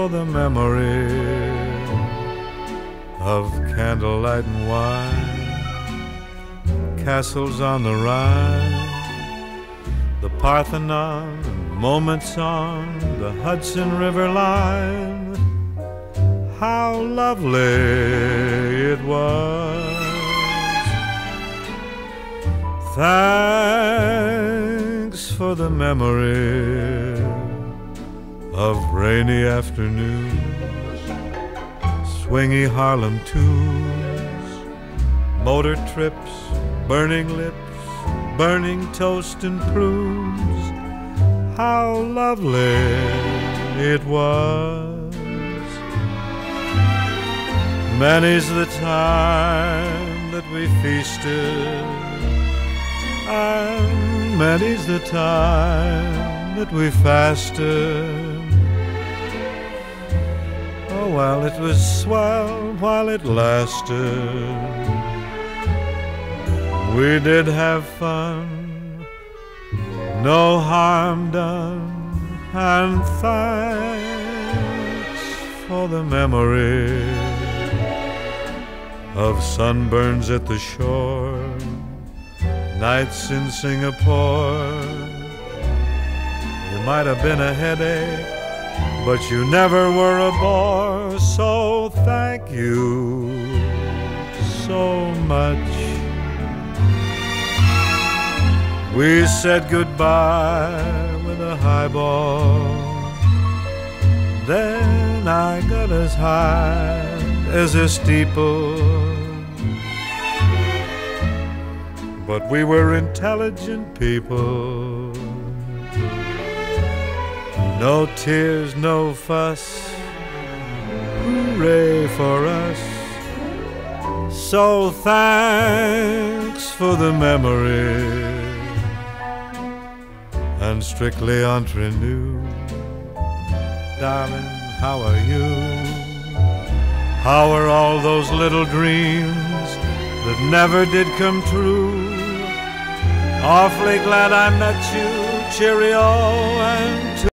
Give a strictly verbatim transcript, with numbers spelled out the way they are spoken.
for the memory of candlelight and wine, castles on the Rhine, the Parthenon, and moments on the Hudson River line. How lovely it was. Thanks for the memory of rainy afternoons, swingy Harlem tunes, motor trips, burning lips, burning toast and prunes. How lovely it was. Many's the time that we feasted, and many's the time that we fasted. Oh, well, it was swell while it lasted. We did have fun, no harm done, and thanks for the memory of sunburns at the shore, nights in Singapore. You might have been a headache, but you never were a bore. So thank you so much. We said goodbye with a highball, then I got as high as a steeple. But we were intelligent people. No tears, no fuss, hooray for us. So thanks for the memory, and strictly entre nous. Darling, how are you? How are all those little dreams that never did come true? Awfully glad I met you, cheerio, and